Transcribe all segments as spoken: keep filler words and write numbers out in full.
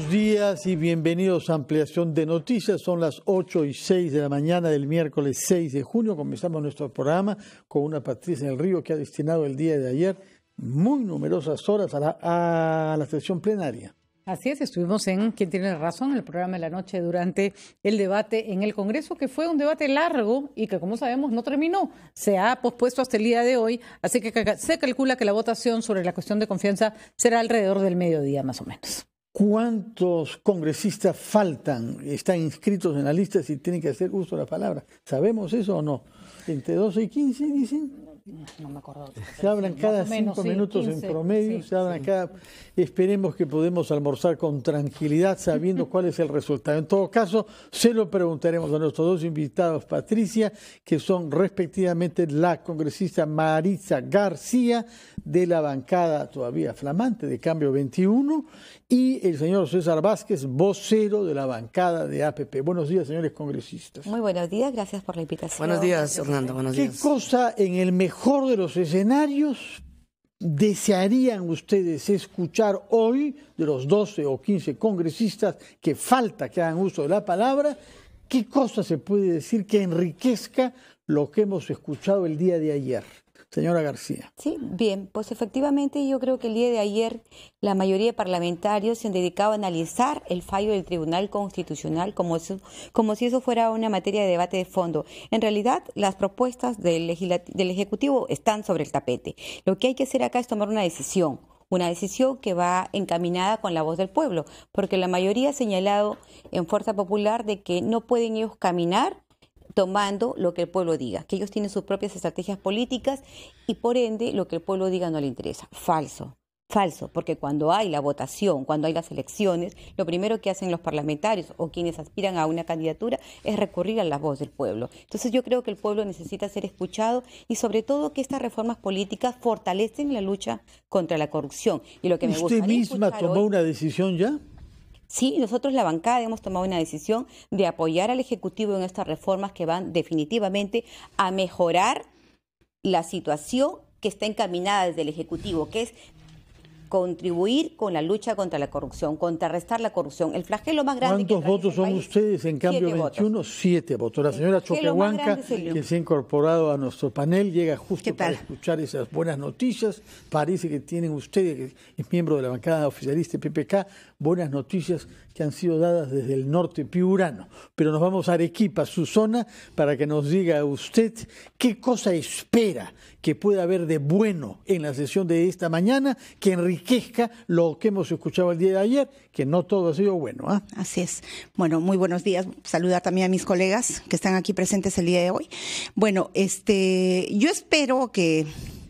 buenos días y bienvenidos a Ampliación de Noticias. Son las ocho y seis de la mañana del miércoles seis de junio. Comenzamos nuestro programa con una Patricia en el Río que ha destinado el día de ayer muy numerosas horas a la, a la sesión plenaria. Así es, estuvimos en Quien tiene razón, el programa de la noche durante el debate en el Congreso, que fue un debate largo y que, como sabemos, no terminó. Se ha pospuesto hasta el día de hoy, así que se calcula que la votación sobre la cuestión de confianza será alrededor del mediodía, más o menos. ¿Cuántos congresistas faltan, están inscritos en la lista si tienen que hacer uso de la palabra? ¿Sabemos eso o no? ¿Entre doce y quince, dicen? No me acuerdo. Se hablan cada cinco minutos en promedio, se hablan cada... Esperemos que podamos almorzar con tranquilidad sabiendo cuál es el resultado. En todo caso, se lo preguntaremos a nuestros dos invitados, Patricia, que son respectivamente la congresista Maritza García, de la bancada todavía flamante de Cambio veintiuno, y el señor César Vázquez, vocero de la bancada de A P P. Buenos días, señores congresistas. Muy buenos días, gracias por la invitación. Buenos días, Hernando, buenos días. ¿Qué cosa en el mejor de los escenarios desearían ustedes escuchar hoy de los doce o quince congresistas que falta que hagan uso de la palabra? ¿Qué cosa se puede decir que enriquezca lo que hemos escuchado el día de ayer? Señora García. Sí, bien, pues efectivamente yo creo que el día de ayer la mayoría de parlamentarios se han dedicado a analizar el fallo del Tribunal Constitucional como, eso, como si eso fuera una materia de debate de fondo. En realidad, las propuestas del, del Ejecutivo están sobre el tapete. Lo que hay que hacer acá es tomar una decisión. Una decisión que va encaminada con la voz del pueblo, porque la mayoría ha señalado en Fuerza Popular de que no pueden ellos caminar tomando lo que el pueblo diga, que ellos tienen sus propias estrategias políticas y por ende lo que el pueblo diga no le interesa. Falso, falso, porque cuando hay la votación, cuando hay las elecciones, lo primero que hacen los parlamentarios o quienes aspiran a una candidatura es recurrir a la voz del pueblo. Entonces yo creo que el pueblo necesita ser escuchado y sobre todo que estas reformas políticas fortalecen la lucha contra la corrupción. Y lo que me ¿Usted misma tomó hoy, una decisión ya? Sí, nosotros la bancada hemos tomado una decisión de apoyar al Ejecutivo en estas reformas que van definitivamente a mejorar la situación que está encaminada desde el Ejecutivo, que es contribuir con la lucha contra la corrupción, contrarrestar la corrupción. El flagelo más grande. ¿Cuántos votos son ustedes en Cambio veintiuno? Siete votos. La señora Choquehuanca, que se ha incorporado a nuestro panel, llega justo para escuchar esas buenas noticias. Parece que tienen ustedes, que es miembro de la bancada oficialista P P K, buenas noticias que han sido dadas desde el norte piurano. Pero nos vamos a Arequipa, su zona, para que nos diga usted qué cosa espera que pueda haber de bueno en la sesión de esta mañana, que enriquezca lo que hemos escuchado el día de ayer, que no todo ha sido bueno. ¿eh? Así es. Bueno, muy buenos días. Saludar también a mis colegas que están aquí presentes el día de hoy. Bueno, este, yo espero que...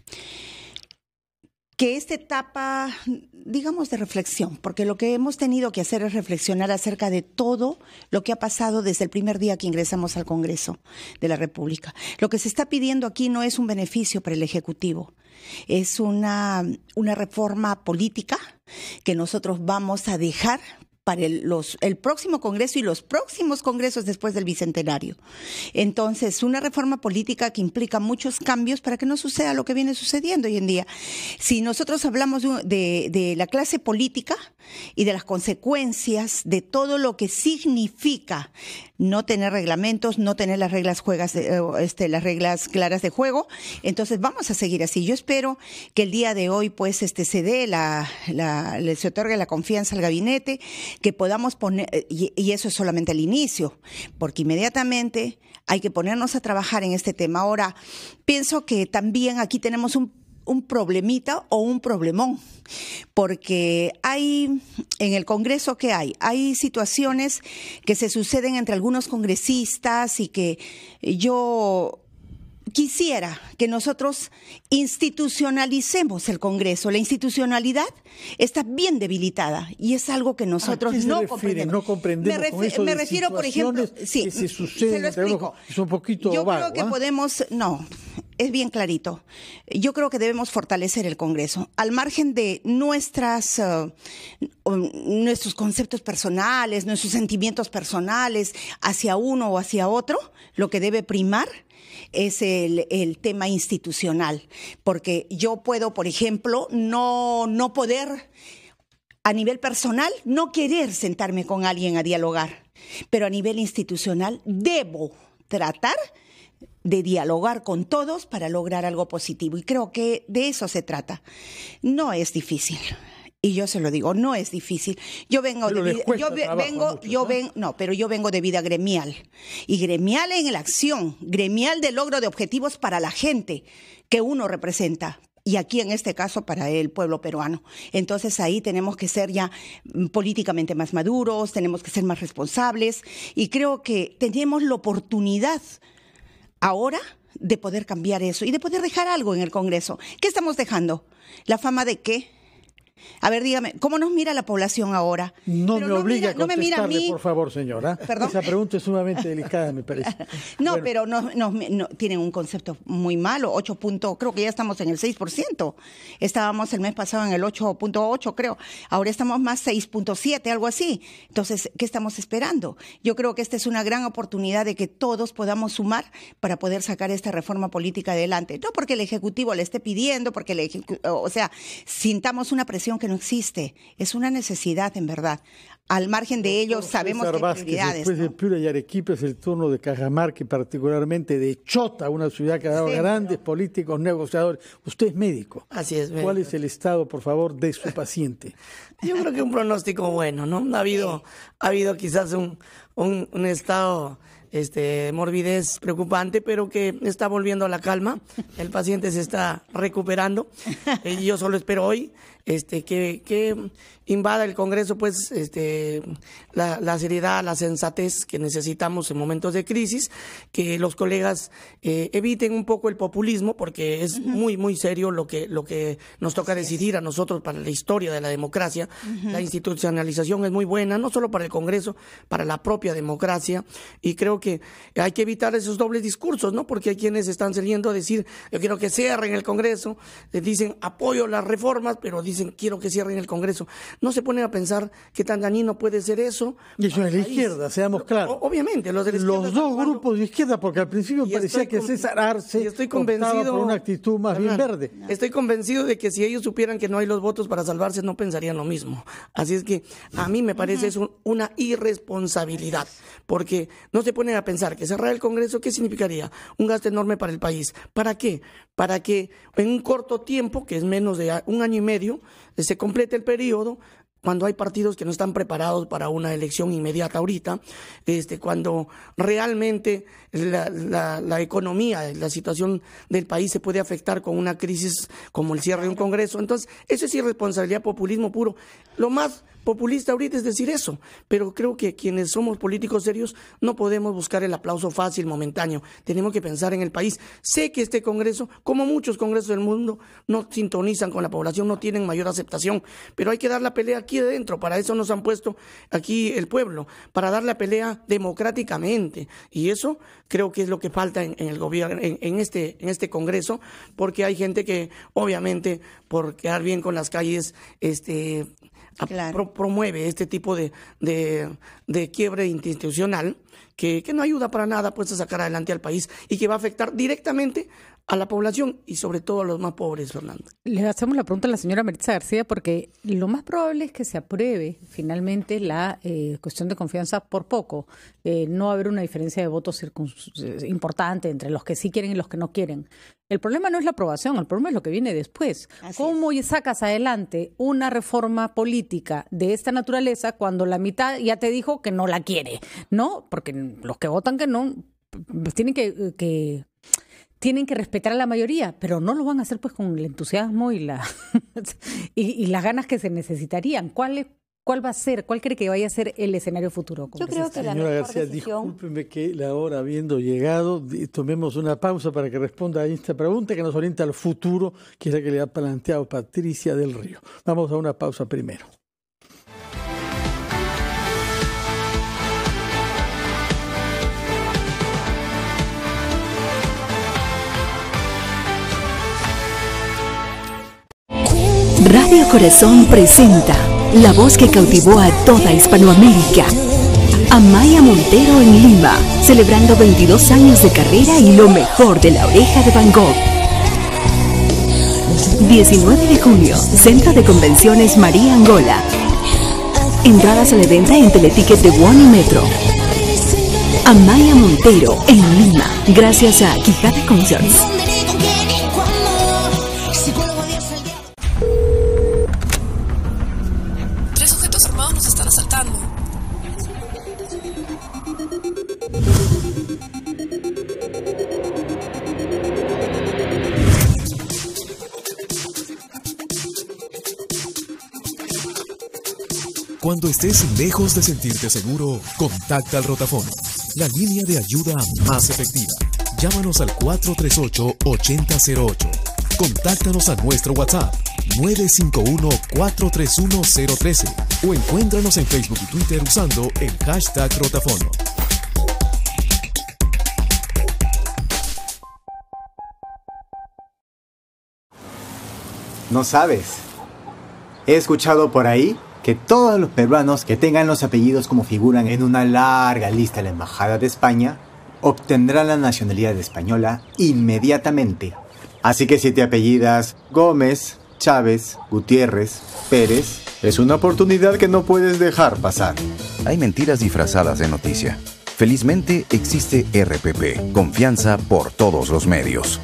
que esta etapa, digamos, de reflexión, porque lo que hemos tenido que hacer es reflexionar acerca de todo lo que ha pasado desde el primer día que ingresamos al Congreso de la República. Lo que se está pidiendo aquí no es un beneficio para el Ejecutivo, es una, una reforma política que nosotros vamos a dejar para el, los, el próximo Congreso y los próximos congresos después del Bicentenario. Entonces, una reforma política que implica muchos cambios para que no suceda lo que viene sucediendo hoy en día. Si nosotros hablamos de, de, de la clase política y de las consecuencias de todo lo que significa no tener reglamentos, no tener las reglas juegas, este, las reglas claras de juego, entonces vamos a seguir así. Yo espero que el día de hoy, pues, este, se dé la, la, se otorgue la confianza al gabinete, que podamos poner, y, y eso es solamente el inicio, porque inmediatamente hay que ponernos a trabajar en este tema. Ahora, pienso que también aquí tenemos un, un problemita o un problemón, porque hay, en el Congreso, ¿qué hay? Hay situaciones que se suceden entre algunos congresistas y que yo... quisiera que nosotros institucionalicemos el Congreso. La institucionalidad está bien debilitada y es algo que nosotros no comprendemos. No comprendemos. Me, con eso me de refiero, por ejemplo, sí, que se suceden, se lo explico. Es un poquito Yo vago, creo que ¿eh? podemos, no, es bien clarito. Yo creo que debemos fortalecer el Congreso, al margen de nuestras, uh, nuestros conceptos personales, nuestros sentimientos personales hacia uno o hacia otro. Lo que debe primar es el, el tema institucional, porque yo puedo, por ejemplo, no, no poder A nivel personal, no querer sentarme con alguien a dialogar, pero a nivel institucional debo tratar de dialogar con todos para lograr algo positivo. Y creo que de eso se trata. No es difícil. Y yo se lo digo, no es difícil. Yo vengo pero de vida, yo ve, vengo, mucho, yo ¿no? ven, no, pero yo vengo de vida gremial. Y gremial en la acción, gremial de logro de objetivos para la gente que uno representa. Y aquí en este caso para el pueblo peruano. Entonces ahí tenemos que ser ya políticamente más maduros, tenemos que ser más responsables. Y creo que tenemos la oportunidad ahora de poder cambiar eso y de poder dejar algo en el Congreso. ¿Qué estamos dejando? ¿La fama de qué? A ver, dígame, ¿cómo nos mira la población ahora? No pero me no obliga mira, a contestarle, no me mira a mí. Por favor, señora. ¿Perdón? Esa pregunta es sumamente delicada, me parece. No, bueno. pero no, no, no, tienen un concepto muy malo, ocho punto, creo que ya estamos en el seis por ciento. Estábamos el mes pasado en el ocho punto ocho, creo. Ahora estamos más seis punto siete, algo así. Entonces, ¿qué estamos esperando? Yo creo que esta es una gran oportunidad de que todos podamos sumar para poder sacar esta reforma política adelante. No porque el Ejecutivo le esté pidiendo, porque el ejecu- o sea, sintamos una presión que no existe. Es una necesidad, en verdad. Al margen de ello, sabemos que hay prioridades. Después ¿no? de Piura y Arequipa es el turno de Cajamarca y particularmente de Chota, una ciudad que ha dado sí, grandes no. políticos, negociadores. Usted es médico. Así es. ¿Cuál médico. es el estado, por favor, de su paciente? Yo creo que un pronóstico bueno, ¿no? Ha habido, ha habido quizás un, un, un estado... Este, morbidez preocupante, pero que está volviendo a la calma. El paciente se está recuperando. Y yo solo espero hoy este, que, que invada el Congreso pues este, la, la seriedad, la sensatez que necesitamos en momentos de crisis, que los colegas eh, eviten un poco el populismo, porque es uh-huh. muy, muy serio lo que, lo que nos toca sí, decidir a nosotros para la historia de la democracia. Uh-huh. La institucionalización es muy buena, no solo para el Congreso, para la propia democracia, y creo que hay que evitar esos dobles discursos, ¿no? Porque hay quienes están saliendo a decir, yo quiero que cierren el Congreso, les dicen apoyo las reformas, pero dicen quiero que cierren el Congreso. No se ponen a pensar qué tan dañino puede ser eso. Y eso es la izquierda, seamos claros. O, obviamente, los de la izquierda. Los dos grupos de izquierda, porque al principio parecía que César Arce estoy convencido por una actitud más Hernán, bien verde. Estoy convencido de que si ellos supieran que no hay los votos para salvarse, no pensarían lo mismo. Así es que a mí me parece uh-huh. eso una irresponsabilidad, porque no se ponen a pensar que cerrar el Congreso, ¿qué significaría? Un gasto enorme para el país. ¿Para qué? Para que en un corto tiempo, que es menos de un año y medio, se complete el periodo, cuando hay partidos que no están preparados para una elección inmediata ahorita, este, cuando realmente la, la, la economía, la situación del país se puede afectar con una crisis como el cierre de un Congreso. Entonces, eso es irresponsabilidad, populismo puro. Lo más populista ahorita es decir eso, pero creo que quienes somos políticos serios no podemos buscar el aplauso fácil, momentáneo. Tenemos que pensar en el país. Sé que este Congreso, como muchos congresos del mundo, no sintonizan con la población, no tienen mayor aceptación, pero hay que dar la pelea aquí adentro. Para eso nos han puesto aquí el pueblo, para dar la pelea democráticamente, y eso creo que es lo que falta en, en el gobierno, en, en este en este Congreso, porque hay gente que obviamente por quedar bien con las calles este claro. pro, promueve este tipo de, de, de quiebre institucional que, que no ayuda para nada pues a sacar adelante al país y que va a afectar directamente a la población y sobre todo a los más pobres, Fernando. Le hacemos la pregunta a la señora Maritza García porque lo más probable es que se apruebe finalmente la eh, cuestión de confianza por poco. Eh, no va a haber una diferencia de votos importante entre los que sí quieren y los que no quieren. El problema no es la aprobación, el problema es lo que viene después. Así ¿Cómo es. sacas adelante una reforma política de esta naturaleza cuando la mitad ya te dijo que no la quiere? ¿No? Porque los que votan que no, pues tienen que... que tienen que respetar a la mayoría, pero no lo van a hacer pues con el entusiasmo y la y, y las ganas que se necesitarían. ¿Cuál es, cuál va a ser, cuál cree que vaya a ser el escenario futuro? Yo creo que la Señora mejor García, decisión... discúlpeme que la hora habiendo llegado, tomemos una pausa para que responda a esta pregunta que nos orienta al futuro, que es la que le ha planteado Patricia del Río. Vamos a una pausa primero. Radio Corazón presenta la voz que cautivó a toda Hispanoamérica. Amaya Montero en Lima, celebrando veintidós años de carrera y lo mejor de La Oreja de Van Gogh. diecinueve de junio, Centro de Convenciones María Angola. Entradas a la venta en Teleticket de One y Metro. Amaya Montero en Lima, gracias a Quijada Concerts. Tres sujetos armados nos están asaltando. Cuando estés lejos de sentirte seguro, contacta al Rotafono, la línea de ayuda más efectiva. Llámanos al cuatro tres ocho, ocho cero cero ocho. Contáctanos a nuestro WhatsApp nueve cinco uno, cuatro tres uno, cero uno tres o encuéntranos en Facebook y Twitter usando el hashtag Rotafono. No sabes. He escuchado por ahí que todos los peruanos que tengan los apellidos como figuran en una larga lista de la Embajada de España obtendrán la nacionalidad española inmediatamente. Así que si te apellidas Gómez, Chávez, Gutiérrez, Pérez, es una oportunidad que no puedes dejar pasar. Hay mentiras disfrazadas de noticia. Felizmente existe R P P, confianza por todos los medios.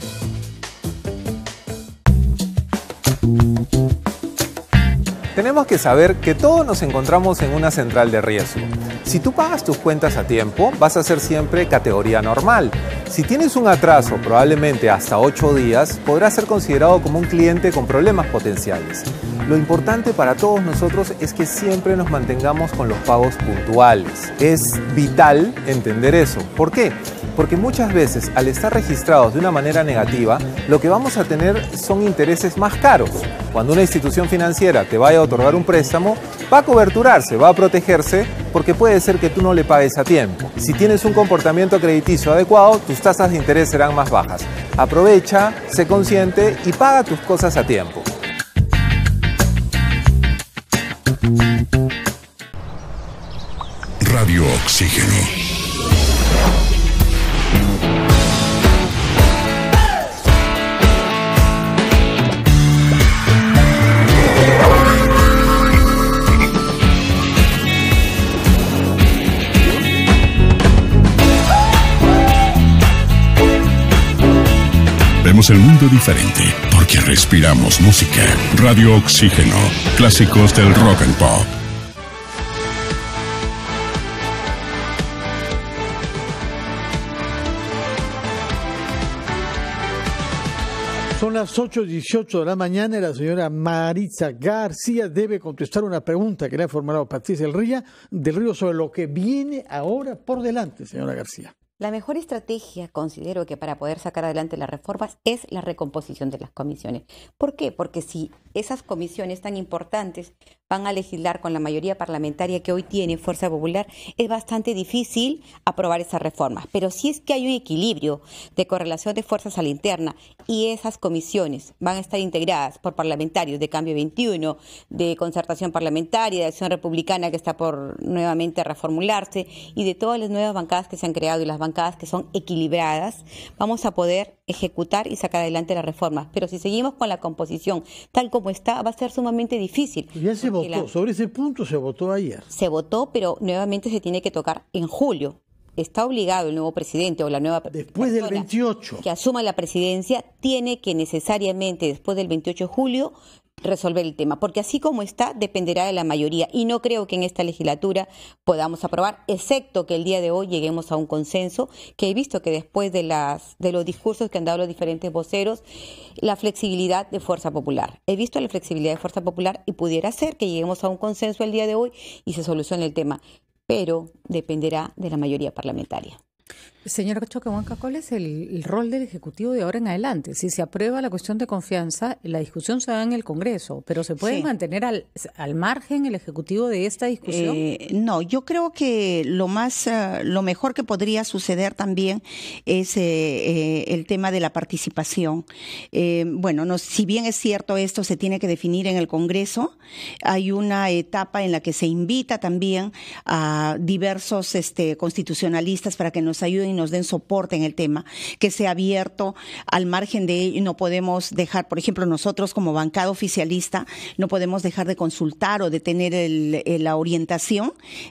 Tenemos que saber que todos nos encontramos en una central de riesgo. Si tú pagas tus cuentas a tiempo, vas a ser siempre categoría normal. Si tienes un atraso, probablemente hasta ocho días, podrás ser considerado como un cliente con problemas potenciales. Lo importante para todos nosotros es que siempre nos mantengamos con los pagos puntuales. Es vital entender eso. ¿Por qué? Porque muchas veces, al estar registrados de una manera negativa, lo que vamos a tener son intereses más caros. Cuando una institución financiera te vaya a otorgar un préstamo, va a coberturarse, va a protegerse, porque puede ser que tú no le pagues a tiempo. Si tienes un comportamiento crediticio adecuado, tus tasas de interés serán más bajas. Aprovecha, sé consciente y paga tus cosas a tiempo. Radio Oxígeno. Vemos el mundo diferente porque respiramos música. Radio Oxígeno, clásicos del rock and pop. Son las ocho dieciocho de la mañana y la señora Maritza García debe contestar una pregunta que le ha formulado Patricia del Río, del Río sobre lo que viene ahora por delante, señora García. La mejor estrategia, considero que para poder sacar adelante las reformas, es la recomposición de las comisiones. ¿Por qué? Porque si esas comisiones tan importantes van a legislar con la mayoría parlamentaria que hoy tiene Fuerza Popular, es bastante difícil aprobar esas reformas. Pero si es que hay un equilibrio de correlación de fuerzas a la interna y esas comisiones van a estar integradas por parlamentarios de Cambio veintiuno, de Concertación Parlamentaria, de Acción Republicana que está por nuevamente reformularse y de todas las nuevas bancadas que se han creado y las bancadas que son equilibradas, vamos a poder ejecutar y sacar adelante las reformas. Pero si seguimos con la composición tal como está, va a ser sumamente difícil. Ya se votó, la... sobre ese punto se votó ayer. Se votó, pero nuevamente se tiene que tocar en julio. Está obligado el nuevo presidente o la nueva después del veintiocho que asuma la presidencia, tiene que necesariamente después del veintiocho de julio resolver el tema, porque así como está, dependerá de la mayoría y no creo que en esta legislatura podamos aprobar, excepto que el día de hoy lleguemos a un consenso, que he visto que después de las de los discursos que han dado los diferentes voceros, la flexibilidad de Fuerza Popular. He visto la flexibilidad de Fuerza Popular y pudiera ser que lleguemos a un consenso el día de hoy y se solucione el tema, pero dependerá de la mayoría parlamentaria. Señora Choquehuanca, ¿cuál es el, el rol del Ejecutivo de ahora en adelante? Si se aprueba la cuestión de confianza, la discusión se da en el Congreso, pero ¿se puede sí. mantener al, al margen el Ejecutivo de esta discusión? Eh, no, yo creo que lo más, uh, lo mejor que podría suceder también es eh, eh, el tema de la participación. Eh, bueno, no, si bien es cierto esto se tiene que definir en el Congreso, hay una etapa en la que se invita también a diversos este, constitucionalistas para que nos ayuden nos den soporte en el tema, que sea abierto al margen de ello. No podemos dejar, por ejemplo, nosotros como bancada oficialista, no podemos dejar de consultar o de tener el, el, la orientación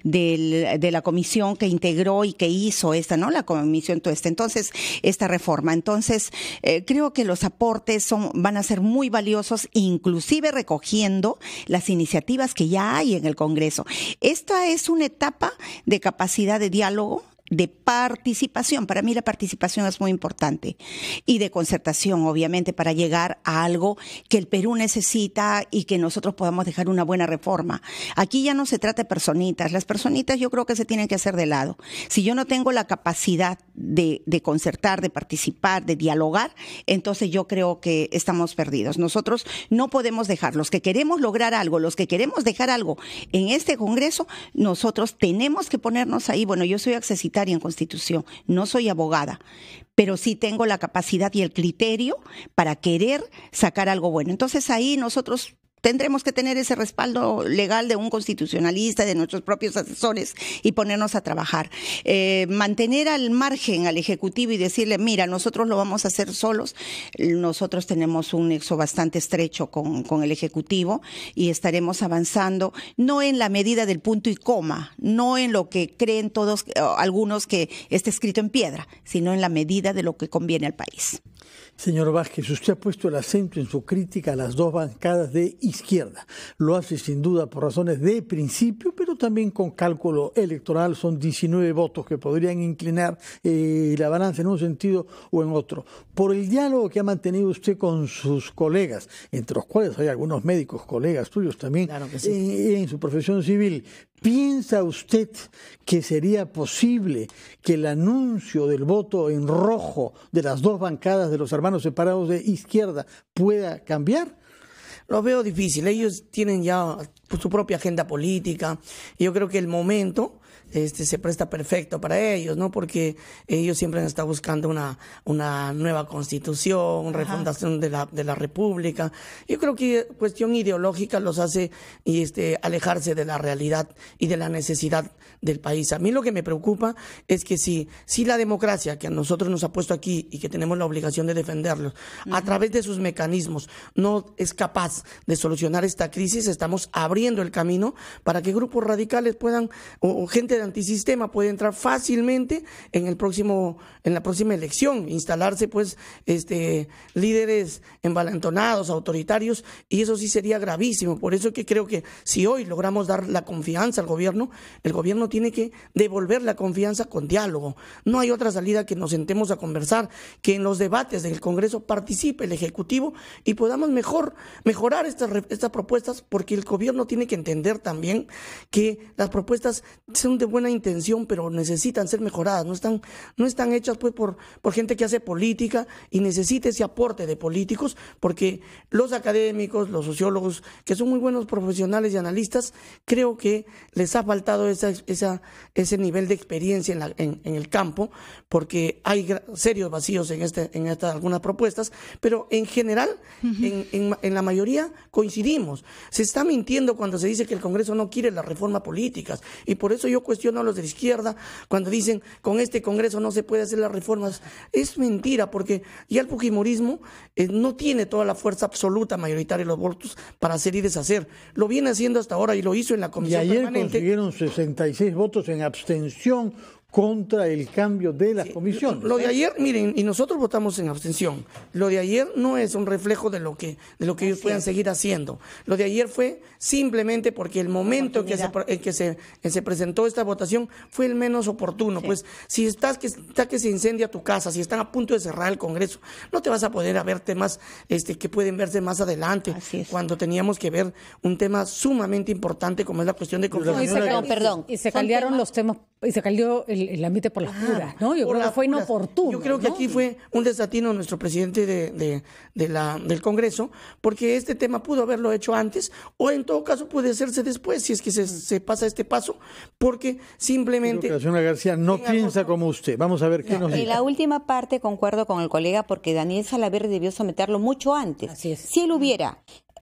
del, de la comisión que integró y que hizo esta, ¿no? La comisión Tuesta. Entonces, esta reforma. Entonces, eh, creo que los aportes son, van a ser muy valiosos, inclusive recogiendo las iniciativas que ya hay en el Congreso. Esta es una etapa de capacidad de diálogo, de participación. Para mí la participación es muy importante, y de concertación, obviamente, para llegar a algo que el Perú necesita y que nosotros podamos dejar una buena reforma. Aquí ya no se trata de personitas. Las personitas yo creo que se tienen que hacer de lado. Si yo no tengo la capacidad de, de concertar, de participar, de dialogar, entonces yo creo que estamos perdidos. Nosotros no podemos dejar. Los que queremos lograr algo, los que queremos dejar algo en este Congreso, nosotros tenemos que ponernos ahí. Bueno, yo soy accesitaria en Constitución, no soy abogada, pero sí tengo la capacidad y el criterio para querer sacar algo bueno. Entonces ahí nosotros tendremos que tener ese respaldo legal de un constitucionalista, de nuestros propios asesores, y ponernos a trabajar. Eh, mantener al margen al Ejecutivo y decirle, mira, nosotros lo vamos a hacer solos. Nosotros tenemos un nexo bastante estrecho con, con el Ejecutivo y estaremos avanzando, no en la medida del punto y coma, no en lo que creen todos, algunos que esté escrito en piedra, sino en la medida de lo que conviene al país. Señor Vázquez, usted ha puesto el acento en su crítica a las dos bancadas de izquierda. Lo hace sin duda por razones de principio, pero también con cálculo electoral. Son diecinueve votos que podrían inclinar eh, la balanza en un sentido o en otro. Por el diálogo que ha mantenido usted con sus colegas, entre los cuales hay algunos médicos, colegas tuyos también, claro que sí. eh, en su profesión civil, ¿piensa usted que sería posible que el anuncio del voto en rojo de las dos bancadas de los hermanos separados de izquierda pueda cambiar? Lo veo difícil. Ellos tienen ya su propia agenda política y yo creo que el momento este se presta perfecto para ellos, ¿no? Porque ellos siempre han estado buscando una una nueva constitución, Ajá. refundación de la de la República. Yo creo que cuestión ideológica los hace y este alejarse de la realidad y de la necesidad del país. A mí lo que me preocupa es que si si la democracia que a nosotros nos ha puesto aquí y que tenemos la obligación de defenderlos, uh-huh. a través de sus mecanismos no es capaz de solucionar esta crisis, estamos abriendo el camino para que grupos radicales puedan o, o gente de antisistema puede entrar fácilmente en el próximo en la próxima elección, instalarse pues este líderes envalentonados, autoritarios, y eso sí sería gravísimo. Por eso que creo que si hoy logramos dar la confianza al gobierno, el gobierno tiene que devolver la confianza con diálogo. No hay otra salida que nos sentemos a conversar, que en los debates del Congreso participe el Ejecutivo y podamos mejor mejorar estas estas propuestas, porque el gobierno tiene que entender también que las propuestas son de buena intención, pero necesitan ser mejoradas, no están, no están hechas pues por, por gente que hace política y necesita ese aporte de políticos, porque los académicos, los sociólogos, que son muy buenos profesionales y analistas, creo que les ha faltado esa, esa, ese nivel de experiencia en, la, en, en el campo, porque hay serios vacíos en, este, en estas algunas propuestas, pero en general, uh-huh. en, en, en la mayoría coincidimos. Se está mintiendo cuando se dice que el Congreso no quiere las reformas políticas, y por eso yo cuestiono a los de la izquierda cuando dicen con este Congreso no se puede hacer las reformas. Es mentira, porque ya el fujimorismo eh, no tiene toda la fuerza absoluta mayoritaria de los votos para hacer y deshacer. Lo viene haciendo hasta ahora y lo hizo en la comisión permanente. Y ayer permanente. consiguieron sesenta y seis votos en abstención contra el cambio de las sí, comisiones. Lo de ayer, miren, y nosotros votamos en abstención. Lo de ayer no es un reflejo de lo que de lo que ellos puedan seguir haciendo. Lo de ayer fue simplemente porque el momento en que se en que se, en se presentó esta votación fue el menos oportuno. Sí. Pues si estás que está que se incendia tu casa, si están a punto de cerrar el Congreso, no te vas a poder a ver temas este que pueden verse más adelante, cuando teníamos que ver un tema sumamente importante como es la cuestión de confianza. No, no, perdón, y se caldearon los temas y se caldeó el, el ambiente por las puras, ¿no? Yo creo que fue inoportuno. Yo creo que ¿no? aquí fue un desatino de nuestro presidente de, de, de la, del Congreso, porque este tema pudo haberlo hecho antes, o en todo caso puede hacerse después, si es que se, se pasa este paso, porque simplemente... Creo que la señora García no piensa algo... como usted. Vamos a ver qué no, nos dice. En la última parte concuerdo con el colega, porque Daniel Salaverry debió someterlo mucho antes. Así es. Si él hubiera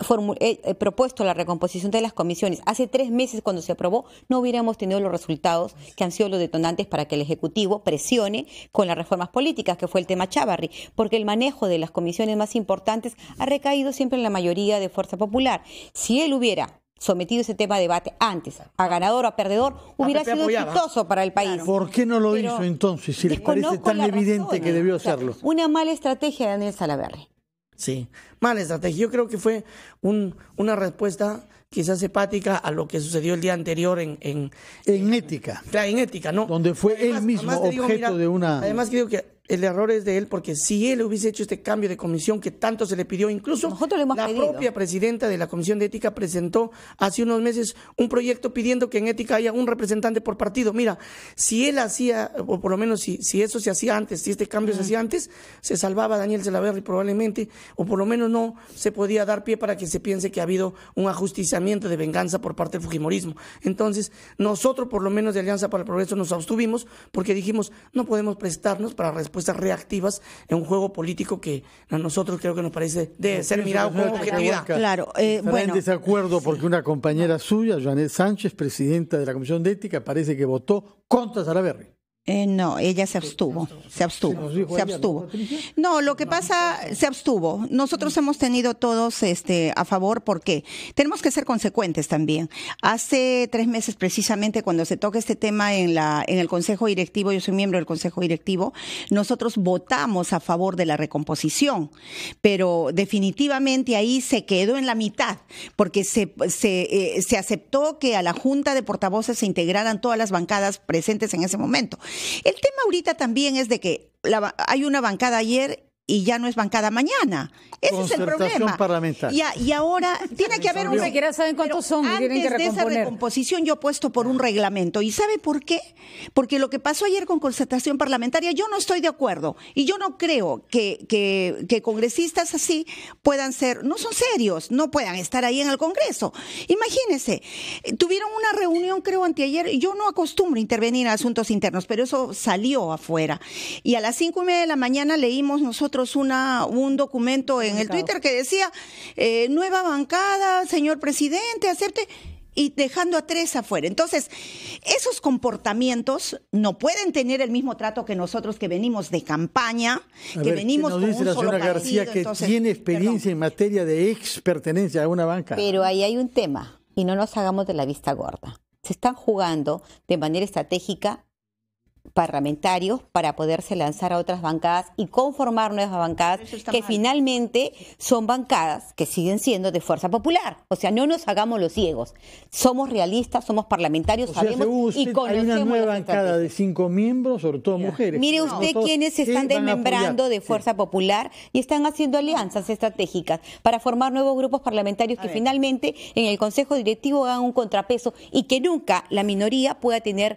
He, he propuesto la recomposición de las comisiones hace tres meses cuando se aprobó, no hubiéramos tenido los resultados que han sido los detonantes para que el Ejecutivo presione con las reformas políticas, que fue el tema Chávarri, porque el manejo de las comisiones más importantes ha recaído siempre en la mayoría de Fuerza Popular. Si él hubiera sometido ese tema a debate antes, a ganador o a perdedor, hubiera sido apoyaba. exitoso para el país. ¿Por qué no lo Pero hizo entonces, si les parece tan evidente razones. que debió hacerlo? O sea, una mala estrategia de Daniel Salaverry. Sí, mala estrategia. Yo creo que fue un, una respuesta quizás hepática a lo que sucedió el día anterior en... En, en ética. Claro, en ética, ¿no? Donde fue además, él mismo objeto digo, mira, de una... Además que digo que el error es de él, porque si él hubiese hecho este cambio de comisión que tanto se le pidió, incluso la pedido. propia presidenta de la Comisión de Ética presentó hace unos meses un proyecto pidiendo que en Ética haya un representante por partido. Mira, si él hacía, o por lo menos si, si eso se hacía antes, si este cambio uh-huh. se hacía antes, se salvaba a Daniel Salaverry probablemente, o por lo menos no se podía dar pie para que se piense que ha habido un ajusticiamiento de venganza por parte del fujimorismo. Entonces, nosotros por lo menos de Alianza para el Progreso nos abstuvimos porque dijimos, no podemos prestarnos para respuestas reactivas en un juego político que a nosotros creo que nos parece de ser mirado con objetividad. Claro, eh, bueno. en desacuerdo porque una compañera suya, Janet Sánchez, presidenta de la Comisión de Ética, parece que votó contra Salaverry. Eh, no, ella se abstuvo, se abstuvo, se abstuvo. No, lo que pasa, se abstuvo. Nosotros hemos tenido todos este a favor porque tenemos que ser consecuentes también. Hace tres meses precisamente cuando se toca este tema en la en el Consejo Directivo, yo soy miembro del Consejo Directivo, nosotros votamos a favor de la recomposición, pero definitivamente ahí se quedó en la mitad porque se se eh, se aceptó que a la Junta de Portavoces se integraran todas las bancadas presentes en ese momento. El tema ahorita también es de que la, hay una bancada ayer y ya no es bancada mañana. Ese es el problema. Parlamentaria. Y, y ahora tiene que haber un... Ni siquiera saben cuántos son. Antes tienen que de esa recomposición yo apuesto por un reglamento. ¿Y sabe por qué? Porque lo que pasó ayer con concertación parlamentaria, yo no estoy de acuerdo. Y yo no creo que, que, que congresistas así puedan ser, no son serios, no puedan estar ahí en el Congreso. Imagínense, tuvieron una reunión creo anteayer, yo no acostumbro intervenir en asuntos internos, pero eso salió afuera. Y a las cinco y media de la mañana leímos nosotros Una, un documento en el Twitter que decía eh, nueva bancada, señor presidente, acepte, y dejando a tres afuera. Entonces, esos comportamientos no pueden tener el mismo trato que nosotros que venimos de campaña, a que ver, venimos ¿qué nos con dice un la solo señora partido? García que Entonces, tiene experiencia perdón. en materia de ex pertenencia a una banca? Pero ahí hay un tema, y no nos hagamos de la vista gorda. Se están jugando de manera estratégica parlamentarios para poderse lanzar a otras bancadas y conformar nuevas bancadas que mal. finalmente son bancadas que siguen siendo de Fuerza Popular. O sea, no nos hagamos los ciegos. Somos realistas, somos parlamentarios, o sea, sabemos usted, y conocemos. Hay una nueva bancada de cinco miembros, sobre todo yeah. mujeres. Mire usted no, quienes se están desmembrando de Fuerza sí. Popular y están haciendo alianzas estratégicas para formar nuevos grupos parlamentarios a que ver. finalmente en el Consejo Directivo hagan un contrapeso y que nunca la minoría pueda tener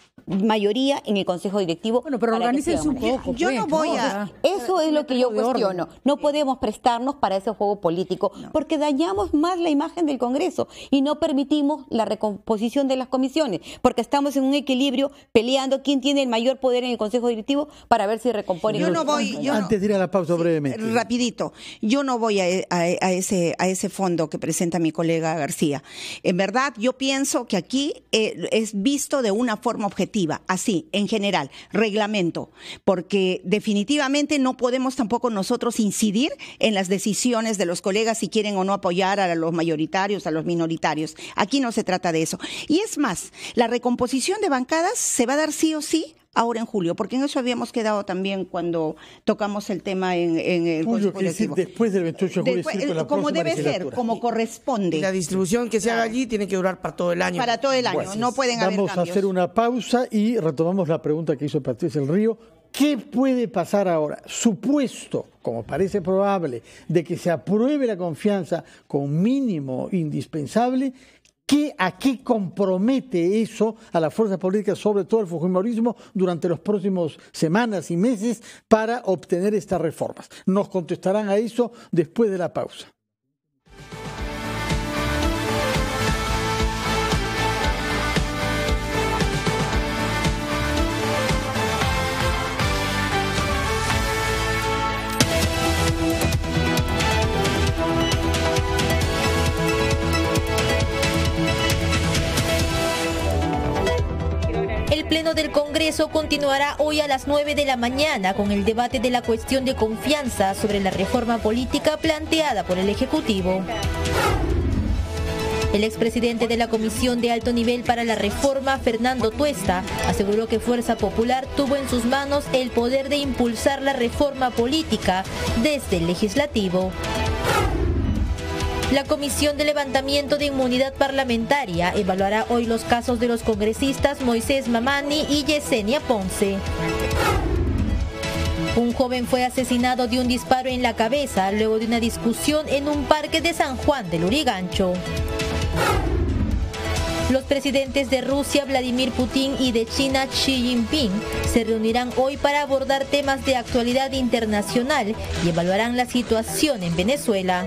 mayoría en el Consejo Directivo. Bueno, pero organícense un poco. Yo, yo no voy a... Eso es lo que yo cuestiono. No podemos prestarnos para ese juego político no. porque dañamos más la imagen del Congreso y no permitimos la recomposición de las comisiones porque estamos en un equilibrio peleando quién tiene el mayor poder en el Consejo Directivo para ver si recompone. Yo no voy... Yo Antes de ir a la pausa sí, brevemente. Rapidito. Yo no voy a, a, a, ese, a ese fondo que presenta mi colega García. En verdad, yo pienso que aquí eh, es visto de una forma objetiva. Así, en general, reglamento, porque definitivamente no podemos tampoco nosotros incidir en las decisiones de los colegas si quieren o no apoyar a los mayoritarios, a los minoritarios. Aquí no se trata de eso. Y es más, la recomposición de bancadas se va a dar sí o sí ahora en julio, porque en eso habíamos quedado también cuando tocamos el tema en, en el julio, quiere decir después del veintiocho de julio, después, decir, la como debe ser, como corresponde. Y la distribución que se haga allí tiene que durar para todo el año. Para todo el año, pues, no pueden haber cambios. Vamos a hacer una pausa y retomamos la pregunta que hizo Patricia del Río. ¿Qué puede pasar ahora? Supuesto, como parece probable, de que se apruebe la confianza con mínimo indispensable, ¿Qué, ¿A qué compromete eso a la fuerza política, sobre todo el fujimorismo, durante los próximos semanas y meses para obtener estas reformas? Nos contestarán a eso después de la pausa. Pleno del Congreso continuará hoy a las nueve de la mañana con el debate de la cuestión de confianza sobre la reforma política planteada por el Ejecutivo. El expresidente de la Comisión de Alto Nivel para la Reforma, Fernando Tuesta, aseguró que Fuerza Popular tuvo en sus manos el poder de impulsar la reforma política desde el Legislativo. La Comisión de Levantamiento de Inmunidad Parlamentaria evaluará hoy los casos de los congresistas Moisés Mamani y Yesenia Ponce. Un joven fue asesinado de un disparo en la cabeza luego de una discusión en un parque de San Juan del Lurigancho. Los presidentes de Rusia, Vladimir Putin, y de China, Xi Jinping, se reunirán hoy para abordar temas de actualidad internacional y evaluarán la situación en Venezuela.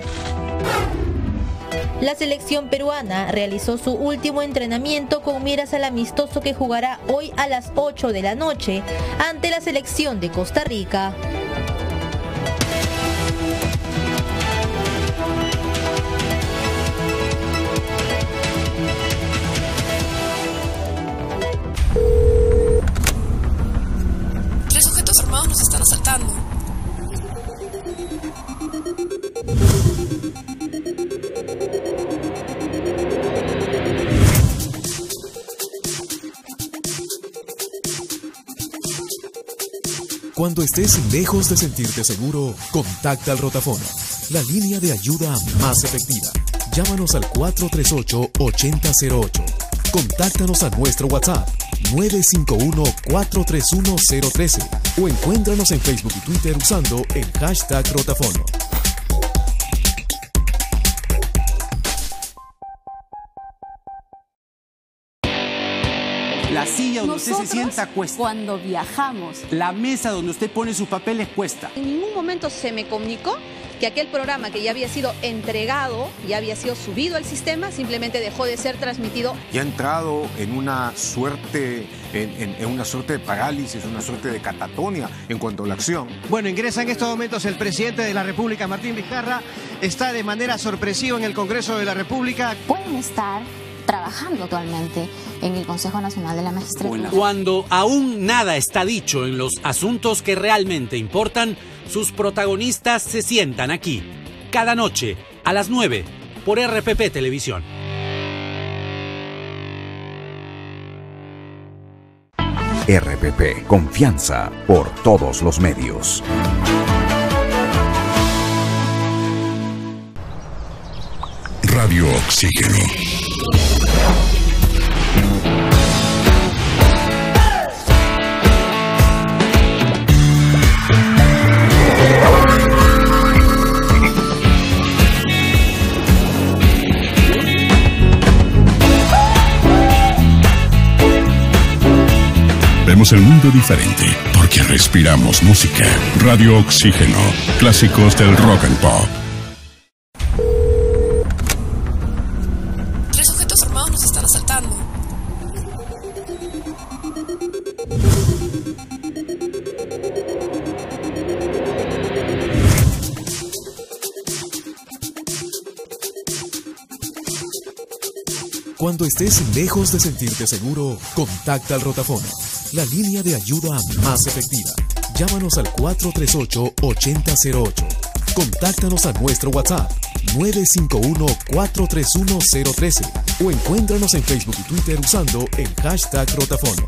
La selección peruana realizó su último entrenamiento con miras al amistoso que jugará hoy a las ocho de la noche ante la selección de Costa Rica. Tres sujetos armados nos están asaltando. Cuando estés lejos de sentirte seguro, contacta al Rotafono, la línea de ayuda más efectiva. Llámanos al cuatro tres ocho, ocho cero cero ocho. Contáctanos a nuestro WhatsApp nueve cinco uno, cuatro tres uno, cero uno tres o encuéntranos en Facebook y Twitter usando el hashtag Rotafono. La silla donde Nosotros, usted se sienta cuesta. Cuando viajamos. La mesa donde usted pone sus papeles cuesta. En ningún momento se me comunicó que aquel programa que ya había sido entregado, ya había sido subido al sistema, simplemente dejó de ser transmitido. Ya ha entrado en una suerte, en, en, en una suerte de parálisis, una suerte de catatonia en cuanto a la acción. Bueno, ingresa en estos momentos el presidente de la República, Martín Vizcarra, está de manera sorpresiva en el Congreso de la República. Pueden estar trabajando actualmente en el Consejo Nacional de la Magistratura. Cuando aún nada está dicho en los asuntos que realmente importan, sus protagonistas se sientan aquí, cada noche, a las nueve, por R P P Televisión. R P P, confianza por todos los medios. Radio Oxígeno. Vemos el mundo diferente porque respiramos música. Radio Oxígeno, clásicos del rock and pop. Tres sujetos armados nos están asaltando. Cuando estés lejos de sentirte seguro, contacta al Rotafono, la línea de ayuda más efectiva. Llámanos al cuatro tres ocho, ocho cero cero ocho. Contáctanos a nuestro WhatsApp nueve cinco uno, cuatro tres uno, cero uno tres o encuéntranos en Facebook y Twitter usando el hashtag Rotafono.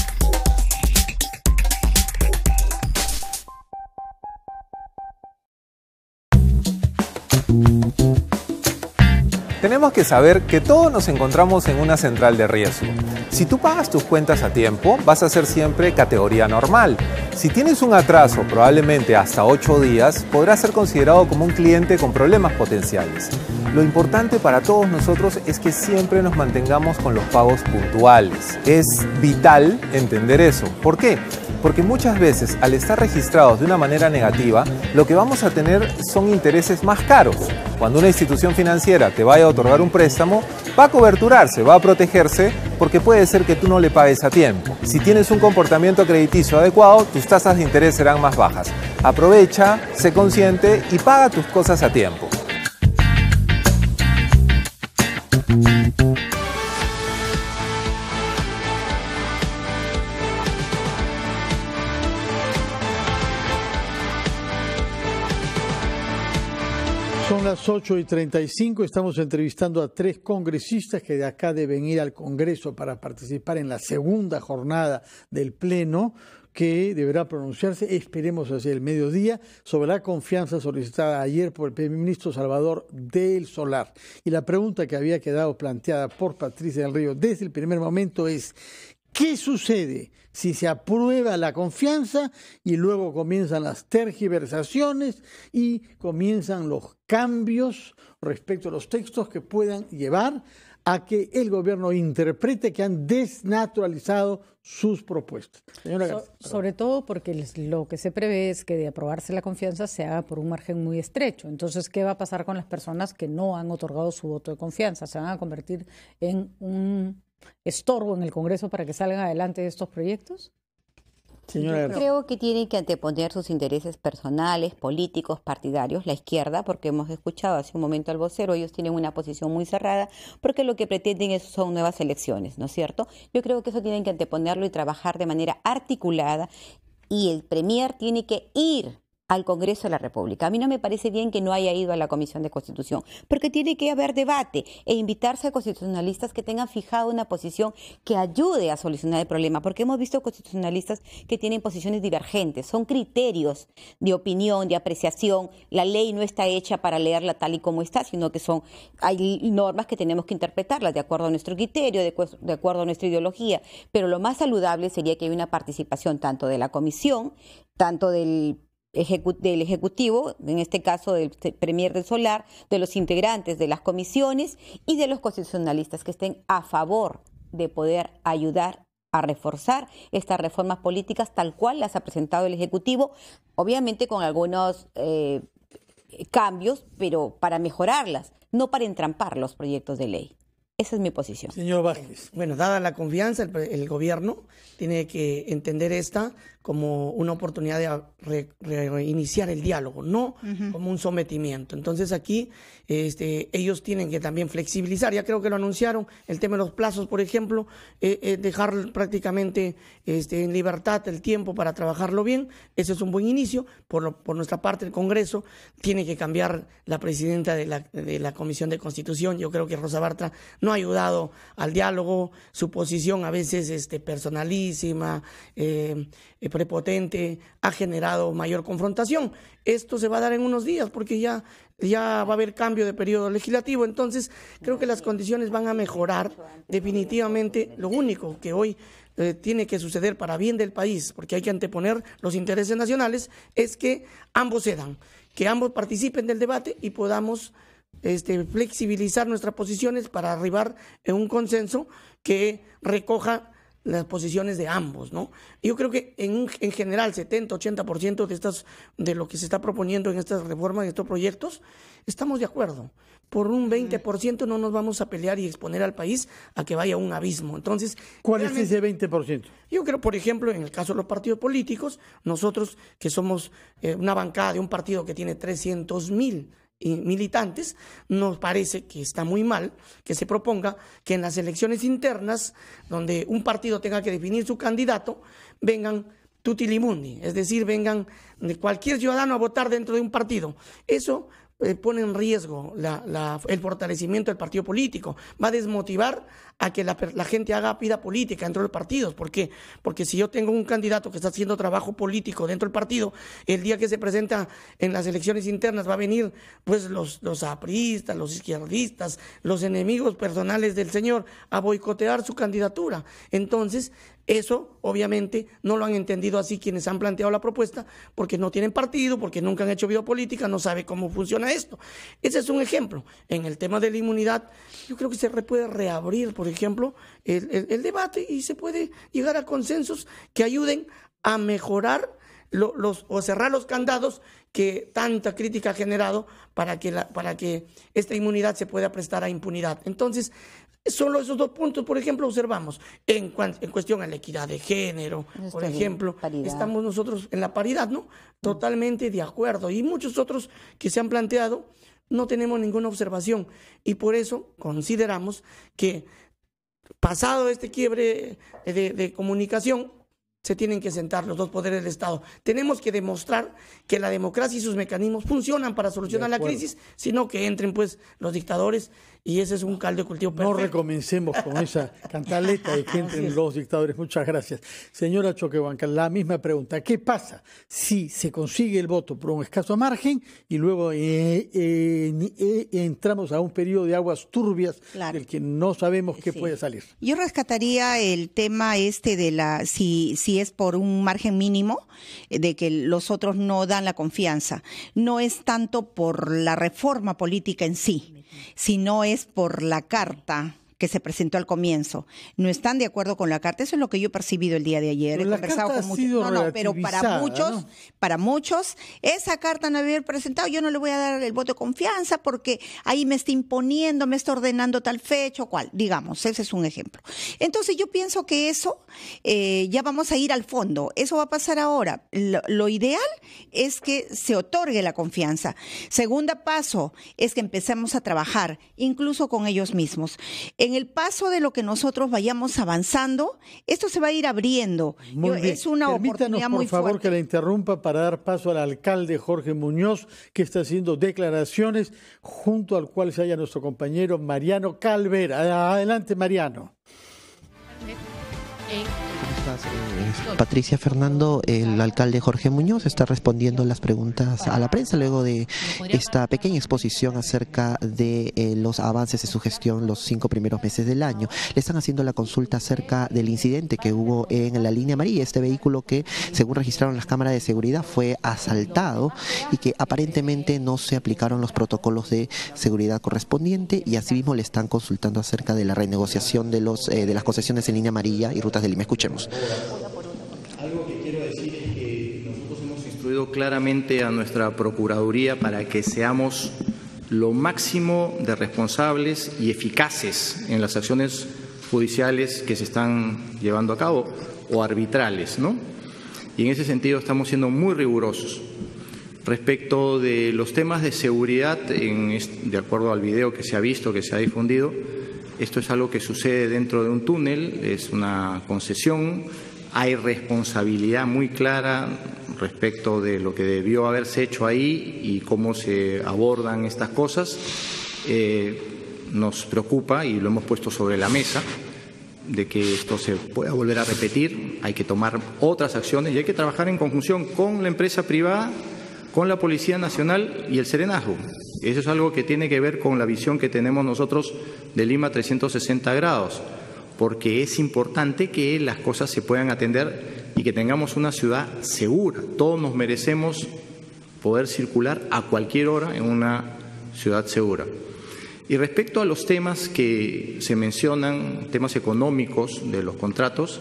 Tenemos que saber que todos nos encontramos en una central de riesgo. Si tú pagas tus cuentas a tiempo, vas a ser siempre categoría normal. Si tienes un atraso, probablemente hasta ocho días, podrás ser considerado como un cliente con problemas potenciales. Lo importante para todos nosotros es que siempre nos mantengamos con los pagos puntuales. Es vital entender eso. ¿Por qué? Porque muchas veces, al estar registrados de una manera negativa, lo que vamos a tener son intereses más caros. Cuando una institución financiera te vaya a otorgar un préstamo, va a coberturarse, va a protegerse, porque puede ser que tú no le pagues a tiempo. Si tienes un comportamiento crediticio adecuado, tus tasas de interés serán más bajas. Aprovecha, sé consciente y paga tus cosas a tiempo. Son las ocho y treinta y cinco, estamos entrevistando a tres congresistas que de acá deben ir al Congreso para participar en la segunda jornada del Pleno, que deberá pronunciarse, esperemos hacia el mediodía, sobre la confianza solicitada ayer por el primer ministro Salvador del Solar. Y la pregunta que había quedado planteada por Patricia del Río desde el primer momento es: ¿qué sucede si se aprueba la confianza y luego comienzan las tergiversaciones y comienzan los cambios respecto a los textos que puedan llevar a que el gobierno interprete que han desnaturalizado sus propuestas? Señora so, García, sobre todo porque les, lo que se prevé es que de aprobarse la confianza se haga por un margen muy estrecho. Entonces, ¿qué va a pasar con las personas que no han otorgado su voto de confianza? ¿Se van a convertir en un estorbo en el Congreso para que salgan adelante estos proyectos? Señora, Yo creo que tienen que anteponer sus intereses personales, políticos, partidarios, la izquierda, porque hemos escuchado hace un momento al vocero, ellos tienen una posición muy cerrada, porque lo que pretenden es, son nuevas elecciones, ¿no es cierto? Yo creo que eso tienen que anteponerlo y trabajar de manera articulada, y el Premier tiene que ir al Congreso de la República. A mí no me parece bien que no haya ido a la Comisión de Constitución, porque tiene que haber debate e invitarse a constitucionalistas que tengan fijado una posición que ayude a solucionar el problema, porque hemos visto constitucionalistas que tienen posiciones divergentes, son criterios de opinión, de apreciación. La ley no está hecha para leerla tal y como está, sino que son hay normas que tenemos que interpretarlas de acuerdo a nuestro criterio, de, de acuerdo a nuestra ideología, pero lo más saludable sería que haya una participación tanto de la Comisión, tanto del Ejecu- del Ejecutivo, en este caso del Premier del Solar, de los integrantes de las comisiones y de los constitucionalistas que estén a favor de poder ayudar a reforzar estas reformas políticas tal cual las ha presentado el Ejecutivo, obviamente con algunos eh, cambios, pero para mejorarlas, no para entrampar los proyectos de ley. Esa es mi posición. Señor Vázquez. Bueno, dada la confianza, el, el gobierno tiene que entender esta como una oportunidad de re, re, reiniciar el diálogo, no uh-huh. como un sometimiento. Entonces aquí este, ellos tienen que también flexibilizar, ya creo que lo anunciaron, el tema de los plazos, por ejemplo, eh, eh, dejar prácticamente este, en libertad el tiempo para trabajarlo bien. Ese es un buen inicio. Por, lo, por nuestra parte, el Congreso tiene que cambiar la presidenta de la, de la Comisión de Constitución. Yo creo que Rosa Bartra no ha ayudado al diálogo, su posición a veces este, personalísima, eh, prepotente, ha generado mayor confrontación. Esto se va a dar en unos días porque ya, ya va a haber cambio de periodo legislativo, entonces creo que las condiciones van a mejorar definitivamente. Lo único que hoy eh, tiene que suceder para bien del país, porque hay que anteponer los intereses nacionales, es que ambos cedan, que ambos participen del debate y podamos Este, flexibilizar nuestras posiciones para arribar en un consenso que recoja las posiciones de ambos, ¿no? Yo creo que en, en general setenta, ochenta por ciento de estas, de lo que se está proponiendo en estas reformas, en estos proyectos, estamos de acuerdo. Por un veinte por ciento no nos vamos a pelear y exponer al país a que vaya a un abismo. Entonces, ¿cuál es ese veinte por ciento? Yo creo, por ejemplo, en el caso de los partidos políticos, nosotros que somos eh, una bancada de un partido que tiene trescientos mil militantes, nos parece que está muy mal que se proponga que en las elecciones internas, donde un partido tenga que definir su candidato, vengan tutilimundi, es decir, vengan de cualquier ciudadano a votar dentro de un partido. Eso eh, pone en riesgo la, la, el fortalecimiento del partido político, va a desmotivar a que la, la gente haga vida política dentro de los partidos. ¿Por qué? Porque si yo tengo un candidato que está haciendo trabajo político dentro del partido, el día que se presenta en las elecciones internas va a venir pues los, los apristas, los izquierdistas, los enemigos personales del señor a boicotear su candidatura. Entonces, eso obviamente no lo han entendido así quienes han planteado la propuesta, porque no tienen partido, porque nunca han hecho vida política, no sabe cómo funciona esto. Ese es un ejemplo. En el tema de la inmunidad, yo creo que se puede reabrir, por ejemplo, el, el, el debate y se puede llegar a consensos que ayuden a mejorar lo, los, o cerrar los candados que tanta crítica ha generado para que, la, para que esta inmunidad se pueda prestar a impunidad. Entonces, solo esos dos puntos, por ejemplo, observamos. En, cuan, en cuestión a la equidad de género, Está por ejemplo, bien, estamos nosotros en la paridad, ¿no? Totalmente de acuerdo. Y muchos otros que se han planteado, no tenemos ninguna observación. Y por eso consideramos que, pasado este quiebre de, de comunicación, se tienen que sentar los dos poderes del Estado. Tenemos que demostrar que la democracia y sus mecanismos funcionan para solucionar la crisis, sino que entren pues los dictadores, y ese es un caldo de cultivo perfecto. No recomencemos con esa cantaleta de que entren los dictadores. Muchas gracias. Señora Choquehuanca, la misma pregunta. ¿Qué pasa si se consigue el voto por un escaso margen y luego eh, eh, eh, entramos a un periodo de aguas turbias claro. del que no sabemos qué sí. puede salir? Yo rescataría el tema este de la si, si es por un margen mínimo, de que los otros no dan la confianza. No es tanto por la reforma política en sí, sino es por la carta que se presentó al comienzo. No están de acuerdo con la carta, eso es lo que yo he percibido el día de ayer. Pero he la conversado carta con ha sido muchos. No, no, pero para muchos, ¿no? para muchos, esa carta no había presentado, yo no le voy a dar el voto de confianza porque ahí me está imponiendo, me está ordenando tal fecha o cual, digamos, ese es un ejemplo. Entonces yo pienso que eso, eh, ya vamos a ir al fondo, eso va a pasar ahora. Lo, lo ideal es que se otorgue la confianza. Segunda paso es que empecemos a trabajar, incluso con ellos mismos. En el paso de lo que nosotros vayamos avanzando, esto se va a ir abriendo. Yo, es una Permítanos, oportunidad muy por favor, fuerte. que la interrumpa para dar paso al alcalde Jorge Muñoz, que está haciendo declaraciones, junto al cual se halla nuestro compañero Mariano Calvera. Adelante, Mariano. ¿Cómo estás? Eh, Patricia Fernando, el alcalde Jorge Muñoz está respondiendo las preguntas a la prensa luego de esta pequeña exposición acerca de eh, los avances de su gestión los cinco primeros meses del año. Le están haciendo la consulta acerca del incidente que hubo en la línea amarilla, este vehículo que, según registraron las cámaras de seguridad, fue asaltado y que aparentemente no se aplicaron los protocolos de seguridad correspondiente, y asimismo le están consultando acerca de la renegociación de los eh, de las concesiones en línea amarilla y rutas de Lima. Escuchemos. Algo que quiero decir es que nosotros hemos instruido claramente a nuestra Procuraduría para que seamos lo máximo de responsables y eficaces en las acciones judiciales que se están llevando a cabo o arbitrales, ¿no? Y en ese sentido estamos siendo muy rigurosos. Respecto de los temas de seguridad, en, de acuerdo al video que se ha visto, que se ha difundido, esto es algo que sucede dentro de un túnel, es una concesión, hay responsabilidad muy clara respecto de lo que debió haberse hecho ahí y cómo se abordan estas cosas. Eh, nos preocupa y lo hemos puesto sobre la mesa de que esto se pueda volver a repetir, hay que tomar otras acciones y hay que trabajar en conjunción con la empresa privada, con la Policía Nacional y el Serenazgo. Eso es algo que tiene que ver con la visión que tenemos nosotros de Lima trescientos sesenta grados, porque es importante que las cosas se puedan atender y que tengamos una ciudad segura. Todos nos merecemos poder circular a cualquier hora en una ciudad segura. Y respecto a los temas que se mencionan, temas económicos de los contratos,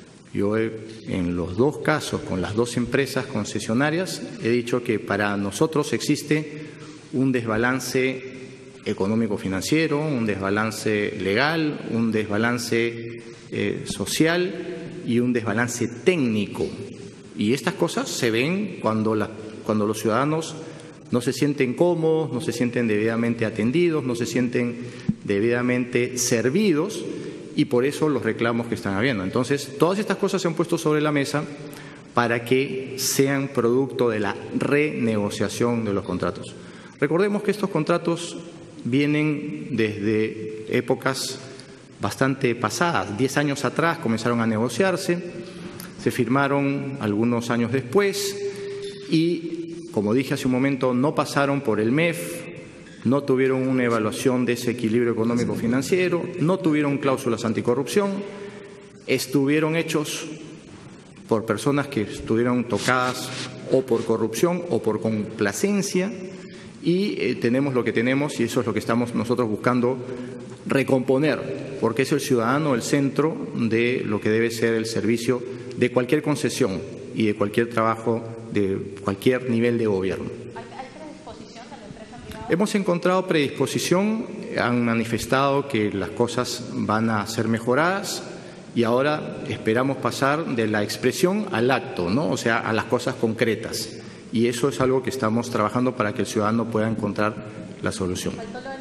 yo he, en los dos casos, con las dos empresas concesionarias, he dicho que para nosotros existe un desbalance económico-financiero, un desbalance legal, un desbalance eh, social y un desbalance técnico. Y estas cosas se ven cuando, la, cuando los ciudadanos no se sienten cómodos, no se sienten debidamente atendidos, no se sienten debidamente servidos, y por eso los reclamos que están habiendo. Entonces, todas estas cosas se han puesto sobre la mesa para que sean producto de la renegociación de los contratos. Recordemos que estos contratos vienen desde épocas bastante pasadas. Diez años atrás comenzaron a negociarse, se firmaron algunos años después y, como dije hace un momento, no pasaron por el M E F, no tuvieron una evaluación de ese equilibrio económico-financiero, no tuvieron cláusulas anticorrupción, estuvieron hechos por personas que estuvieron tocadas o por corrupción o por complacencia, y eh, tenemos lo que tenemos y eso es lo que estamos nosotros buscando recomponer, porque es el ciudadano el centro de lo que debe ser el servicio de cualquier concesión y de cualquier trabajo de cualquier nivel de gobierno. Hemos encontrado predisposición, han manifestado que las cosas van a ser mejoradas y ahora esperamos pasar de la expresión al acto, ¿no? O sea, a las cosas concretas. Y eso es algo que estamos trabajando para que el ciudadano pueda encontrar la solución.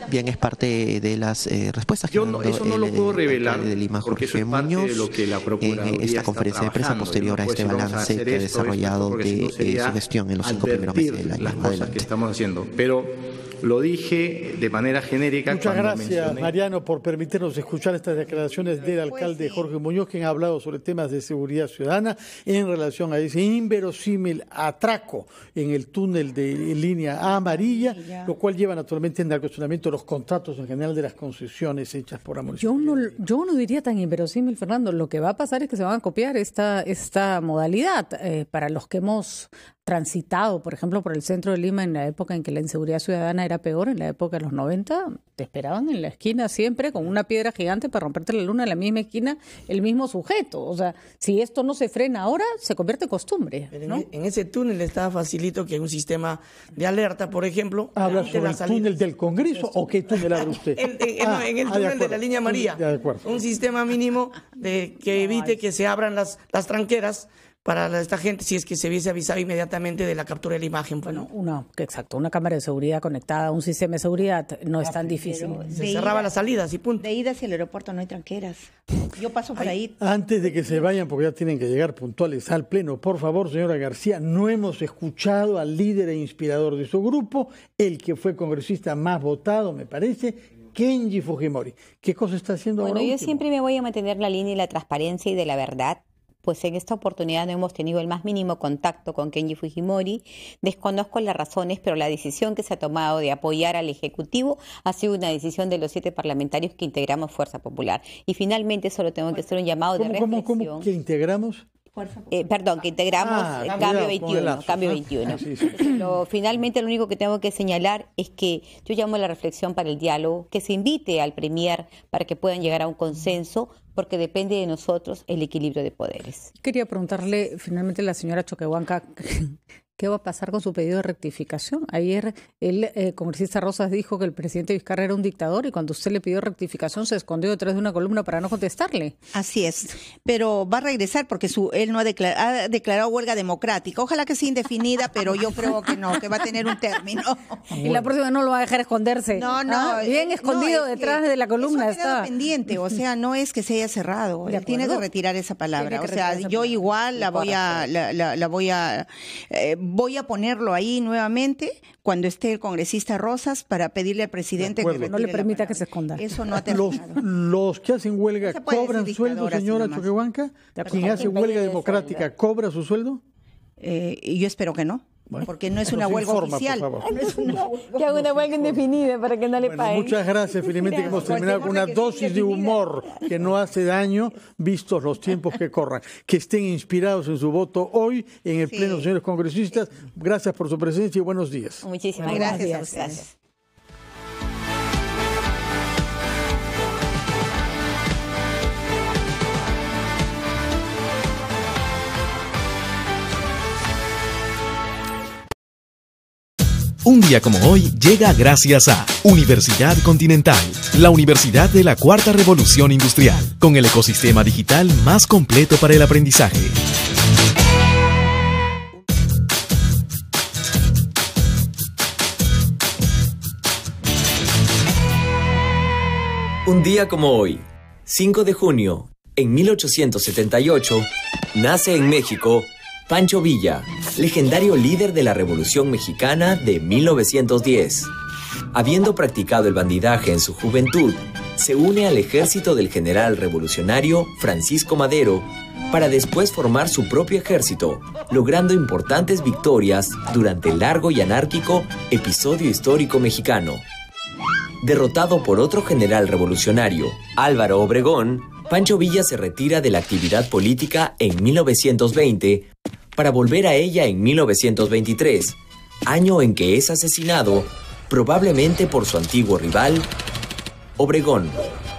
Bien, es parte de las eh, respuestas que Yo no, eso no el, lo puedo revelar, de Lima, porque eso Jorge es parte Muñoz, de lo que la Procuraduría en esta conferencia de prensa posterior no a este balance que ha desarrollado de si no eh, su gestión en los cinco primeros meses del año. Las cosas Adelante. que estamos haciendo, pero lo dije de manera genérica. Muchas gracias, mencioné... Mariano, por permitirnos escuchar estas declaraciones del alcalde Jorge Muñoz, quien ha hablado sobre temas de seguridad ciudadana en relación a ese inverosímil atraco en el túnel de línea amarilla, lo cual lleva naturalmente en el cuestionamiento de los contratos en general de las concesiones hechas por la municipalidad. Yo no, yo no diría tan inverosímil, Fernando. Lo que va a pasar es que se van a copiar esta, esta modalidad. Eh, para los que hemos transitado, por ejemplo, por el centro de Lima en la época en que la inseguridad ciudadana era peor, en la época de los noventa, te esperaban en la esquina siempre con una piedra gigante para romperte la luna en la misma esquina, el mismo sujeto. O sea, si esto no se frena ahora, se convierte en costumbre, ¿no? En, en ese túnel está facilito que hay un sistema de alerta, por ejemplo. ¿Habla sobre el túnel del Congreso o qué túnel habla usted? En, en, ah, no, en el ah, túnel de, de la línea amarilla. De acuerdo. Un sistema mínimo de que evite que se abran las, las tranqueras para esta gente, si es que se hubiese avisado inmediatamente de la captura de la imagen. Bueno, una, exacto, una cámara de seguridad conectada a un sistema de seguridad no es tan difícil. Se cerraba las salidas y punto. De ida hacia el aeropuerto no hay tranqueras. Yo paso por ahí. Antes de que se vayan, porque ya tienen que llegar puntuales al pleno, por favor, señora García, no hemos escuchado al líder e inspirador de su grupo, el que fue congresista más votado, me parece, Kenji Fujimori. ¿Qué cosa está haciendo bueno, ahora? Bueno, yo último? siempre me voy a mantener la línea de la transparencia y de la verdad. Pues en esta oportunidad no hemos tenido el más mínimo contacto con Kenji Fujimori. Desconozco las razones, pero la decisión que se ha tomado de apoyar al Ejecutivo ha sido una decisión de los siete parlamentarios que integramos Fuerza Popular. Y finalmente solo tengo que hacer un llamado de ¿Cómo, reflexión. ¿Cómo, cómo que integramos? Eh, perdón, que integramos ah, eh, cuidado, Cambio veintiuno. lazos, Cambio ¿no? veintiuno. Ah, sí, sí. Lo, finalmente, lo único que tengo que señalar es que yo llamo a la reflexión para el diálogo, que se invite al Premier para que puedan llegar a un consenso, porque depende de nosotros el equilibrio de poderes. Quería preguntarle finalmente a la señora Choquehuanca, ¿qué va a pasar con su pedido de rectificación? Ayer el eh, congresista Rosas dijo que el presidente Vizcarra era un dictador y cuando usted le pidió rectificación se escondió detrás de una columna para no contestarle. Así es, pero va a regresar porque su, él no ha, declar, ha declarado huelga democrática. Ojalá que sea indefinida, pero yo creo que no, que va a tener un término. Y la próxima no lo va a dejar esconderse. No, no. ¿Ah? Bien escondido no, detrás de la columna eso ha quedado está. pendiente, o sea, no es que se haya cerrado. Él tiene que retirar esa palabra. O sea, yo palabra. igual la voy a, la, la, la voy a, eh, voy a ponerlo ahí nuevamente cuando esté el congresista Rosas para pedirle al presidente que retire no le permita la que se esconda. Eso no ha Los, terminado. los que hacen huelga No se puede cobran decir sueldo, dictadora, señora así nomás. Choquehuanca. ¿Quien hace huelga democrática cobra su sueldo? Eh, y yo espero que no. Bueno, porque no es nos una huelga informa, oficial. por favor. No es una huelga Que haga una huelga indefinida para que no le Bueno, paguen. muchas gracias. Finalmente que hemos terminado con una dosis de humor que no hace daño, vistos los tiempos que corran. Que estén inspirados en su voto hoy en el Sí. Pleno, señores congresistas. Gracias por su presencia y buenos días. Muchísimas Bueno, gracias. gracias a ustedes. Gracias. Un día como hoy llega gracias a Universidad Continental, la universidad de la Cuarta Revolución Industrial, con el ecosistema digital más completo para el aprendizaje. Un día como hoy, cinco de junio, en mil ochocientos setenta y ocho, nace en México Pancho Villa, legendario líder de la Revolución Mexicana de mil novecientos diez. Habiendo practicado el bandidaje en su juventud, se une al ejército del general revolucionario Francisco Madero para después formar su propio ejército, logrando importantes victorias durante el largo y anárquico episodio histórico mexicano. Derrotado por otro general revolucionario, Álvaro Obregón, Pancho Villa se retira de la actividad política en mil novecientos veinte para volver a ella en mil novecientos veintitrés, año en que es asesinado, probablemente por su antiguo rival, Obregón.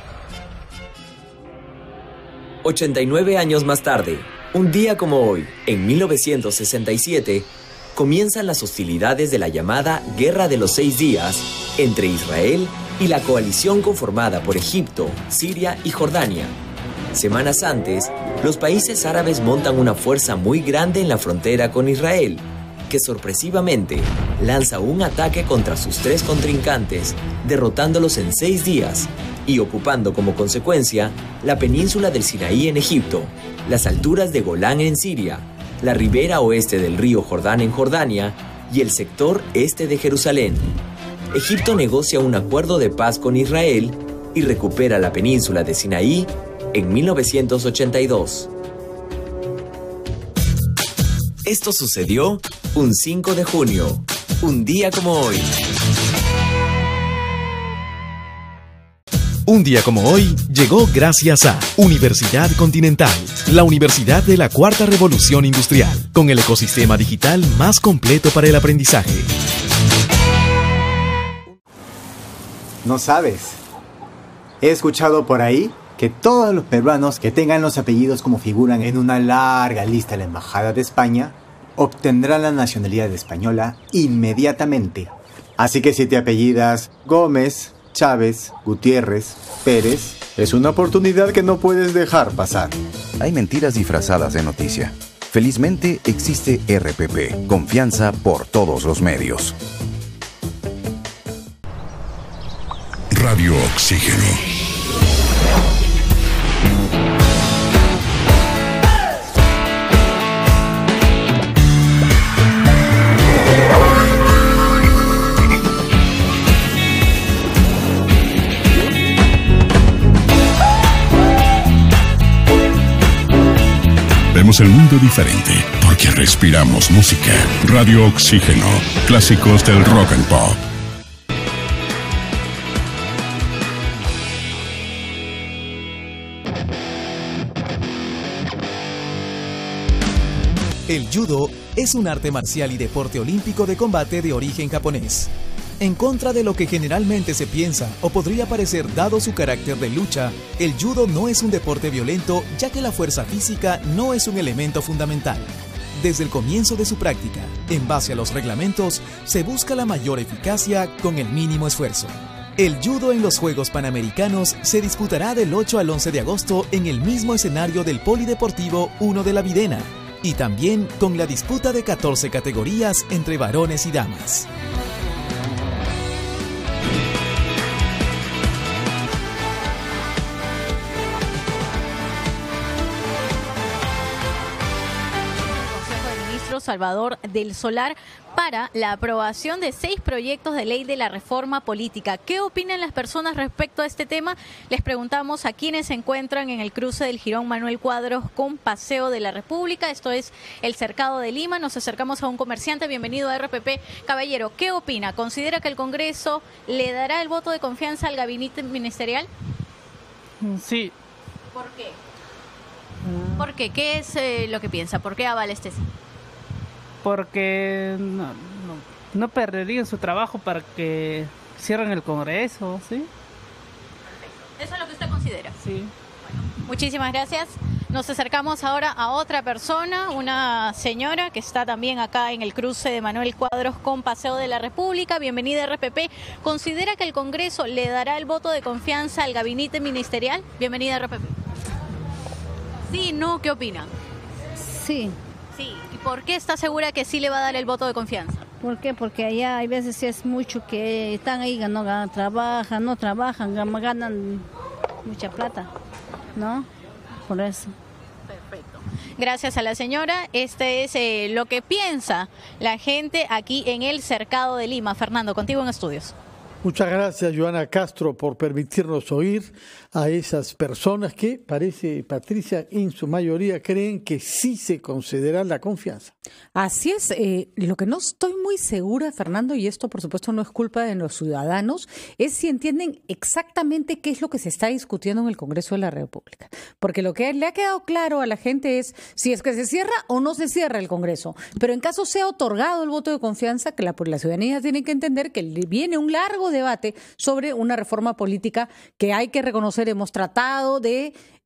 ochenta y nueve años más tarde, un día como hoy, en mil novecientos sesenta y siete, comienzan las hostilidades de la llamada Guerra de los Seis Días entre Israel y la coalición conformada por Egipto, Siria y Jordania. Semanas antes, los países árabes montan una fuerza muy grande en la frontera con Israel que sorpresivamente lanza un ataque contra sus tres contrincantes, derrotándolos en seis días y ocupando como consecuencia la península del Sinaí en Egipto, las alturas de Golán en Siria, la ribera oeste del río Jordán en Jordania y el sector este de Jerusalén. Egipto negocia un acuerdo de paz con Israel y recupera la península de Sinaí en mil novecientos ochenta y dos. Esto sucedió un cinco de junio, un día como hoy. Un día como hoy llegó gracias a Universidad Continental, la universidad de la Cuarta Revolución Industrial, con el ecosistema digital más completo para el aprendizaje. No sabes. He escuchado por ahí que todos los peruanos que tengan los apellidos como figuran en una larga lista de la Embajada de España obtendrán la nacionalidad española inmediatamente. Así que si te apellidas Gómez, Chávez, Gutiérrez, Pérez, es una oportunidad que no puedes dejar pasar. Hay mentiras disfrazadas de noticia. Felizmente existe R P P, confianza por todos los medios. Radio Oxígeno. Vemos el mundo diferente porque respiramos música. Radio Oxígeno, clásicos del rock and pop. El judo es un arte marcial y deporte olímpico de combate de origen japonés. En contra de lo que generalmente se piensa o podría parecer dado su carácter de lucha, el judo no es un deporte violento ya que la fuerza física no es un elemento fundamental. Desde el comienzo de su práctica, en base a los reglamentos, se busca la mayor eficacia con el mínimo esfuerzo. El judo en los Juegos Panamericanos se disputará del ocho al once de agosto en el mismo escenario del Polideportivo uno de la Videna, y también con la disputa de catorce categorías entre varones y damas. Salvador del Solar para la aprobación de seis proyectos de ley de la reforma política. ¿Qué opinan las personas respecto a este tema? Les preguntamos a quienes se encuentran en el cruce del Jirón Manuel Cuadros con Paseo de la República. Esto es el Cercado de Lima. Nos acercamos a un comerciante. Bienvenido a R P P. Caballero, ¿qué opina? ¿Considera que el Congreso le dará el voto de confianza al gabinete ministerial? Sí. ¿Por qué? ¿Por qué? ¿Qué es eh, lo que piensa? ¿Por qué avala este sí? Porque no, no, no perderían su trabajo para que cierren el Congreso, ¿sí? Perfecto. ¿Eso es lo que usted considera? Sí. Bueno, muchísimas gracias. Nos acercamos ahora a otra persona, una señora que está también acá en el cruce de Manuel Cuadros con Paseo de la República. Bienvenida a R P P. ¿Considera que el Congreso le dará el voto de confianza al gabinete ministerial? Bienvenida a R P P. Sí, no, ¿qué opina? Sí. Sí, ¿y por qué está segura que sí le va a dar el voto de confianza? ¿Por qué? Porque allá hay veces es mucho que están ahí, no ganan, trabajan, no trabajan, ganan mucha plata, ¿no? Por eso. Perfecto. Gracias a la señora. Este es eh, lo que piensa la gente aquí en el Cercado de Lima. Fernando, contigo en estudios. Muchas gracias, Joana Castro, por permitirnos oír a esas personas que, parece, Patricia, en su mayoría creen que sí se concederá la confianza. Así es. Eh, lo que no estoy muy segura, Fernando, y esto por supuesto no es culpa de los ciudadanos, es si entienden exactamente qué es lo que se está discutiendo en el Congreso de la República. Porque lo que le ha quedado claro a la gente es si es que se cierra o no se cierra el Congreso. Pero en caso sea otorgado el voto de confianza, que la, la ciudadanía tiene que entender que viene un largo debate sobre una reforma política que hay que reconocer hemos tratado de eh,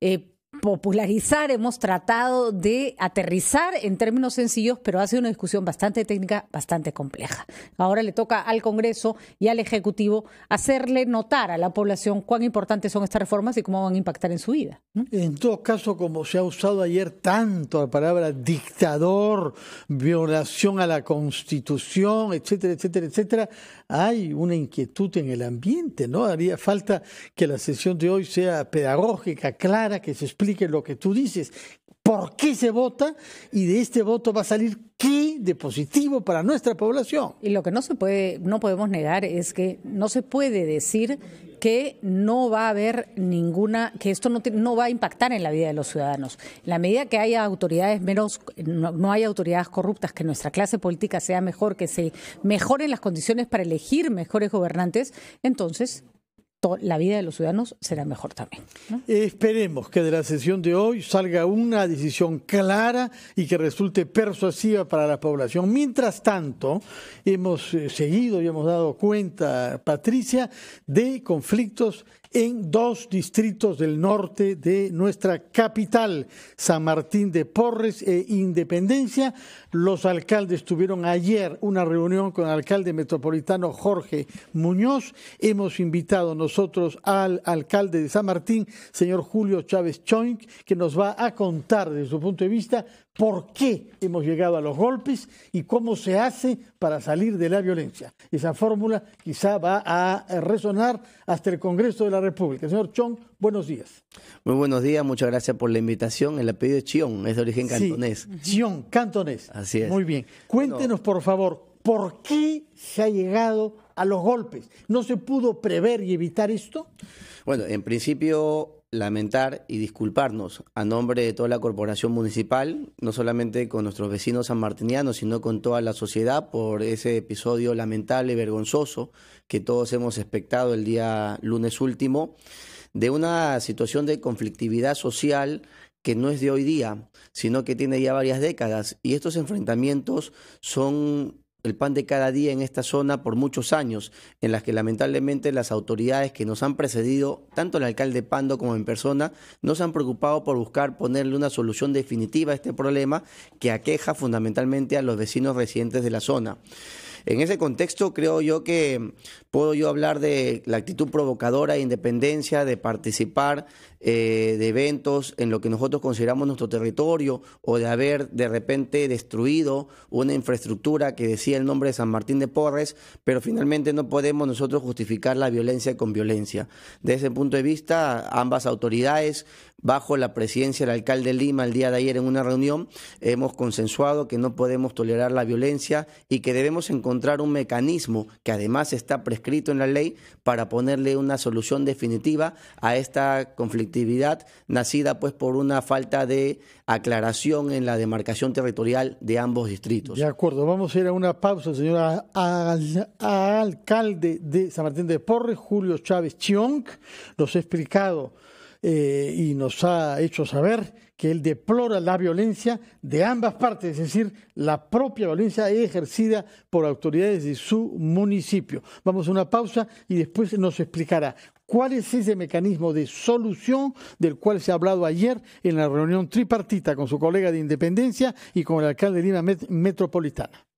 popularizar, hemos tratado de aterrizar en términos sencillos, pero ha sido una discusión bastante técnica, bastante compleja. Ahora le toca al Congreso y al Ejecutivo hacerle notar a la población cuán importantes son estas reformas y cómo van a impactar en su vida. En todo caso, como se ha usado ayer tanto la palabra dictador, violación a la Constitución, etcétera, etcétera, etcétera, hay una inquietud en el ambiente, ¿no? Haría falta que la sesión de hoy sea pedagógica, clara, que se explique lo que tú dices, por qué se vota y de este voto va a salir qué de positivo para nuestra población. Y lo que no se puede, no podemos negar es que no se puede decir que no va a haber ninguna, que esto no, te, no va a impactar en la vida de los ciudadanos. En la medida que haya autoridades menos, no, no hay autoridades corruptas, que nuestra clase política sea mejor, que se mejoren las condiciones para elegir mejores gobernantes, entonces la vida de los ciudadanos será mejor también, ¿no? Esperemos que de la sesión de hoy salga una decisión clara y que resulte persuasiva para la población. Mientras tanto, hemos eh, seguido y hemos dado cuenta, Patricia, de conflictos en dos distritos del norte de nuestra capital, San Martín de Porres e Independencia. Los alcaldes tuvieron ayer una reunión con el alcalde metropolitano Jorge Muñoz. Hemos invitado nosotros al alcalde de San Martín, señor Julio Chávez Choink, que nos va a contar desde su punto de vista por qué hemos llegado a los golpes y cómo se hace para salir de la violencia. Esa fórmula quizá va a resonar hasta el Congreso de la República. Señor Chong, buenos días. Muy buenos días, muchas gracias por la invitación. El apellido es Chion, es de origen cantonés. Sí, Chion, cantonés. Así es. Muy bien. Cuéntenos, bueno, por favor, ¿por qué se ha llegado a los golpes? ¿No se pudo prever y evitar esto? Bueno, en principio, lamentar y disculparnos a nombre de toda la corporación municipal, no solamente con nuestros vecinos sanmartinianos, sino con toda la sociedad por ese episodio lamentable y vergonzoso que todos hemos expectado el día lunes último, de una situación de conflictividad social que no es de hoy día, sino que tiene ya varias décadas, y estos enfrentamientos son el pan de cada día en esta zona por muchos años, en las que lamentablemente las autoridades que nos han precedido, tanto el alcalde Pando como en persona, no se han preocupado por buscar ponerle una solución definitiva a este problema que aqueja fundamentalmente a los vecinos residentes de la zona. En ese contexto creo yo que puedo yo hablar de la actitud provocadora de Independencia, de participar eh, de eventos en lo que nosotros consideramos nuestro territorio, o de haber de repente destruido una infraestructura que decía el nombre de San Martín de Porres, pero finalmente no podemos nosotros justificar la violencia con violencia. Desde ese punto de vista, ambas autoridades, bajo la presidencia del alcalde de Lima el día de ayer en una reunión, hemos consensuado que no podemos tolerar la violencia y que debemos encontrar un mecanismo que además está prescrito en la ley para ponerle una solución definitiva a esta conflictividad nacida pues por una falta de aclaración en la demarcación territorial de ambos distritos. De acuerdo, vamos a ir a una pausa, señor al, alcalde de San Martín de Porres, Julio Chávez Chionc, nos ha explicado Eh, y nos ha hecho saber que él deplora la violencia de ambas partes, es decir, la propia violencia ejercida por autoridades de su municipio. Vamos a una pausa y después nos explicará cuál es ese mecanismo de solución del cual se ha hablado ayer en la reunión tripartita con su colega de Independencia y con el alcalde de Lima Met- Metropolitana.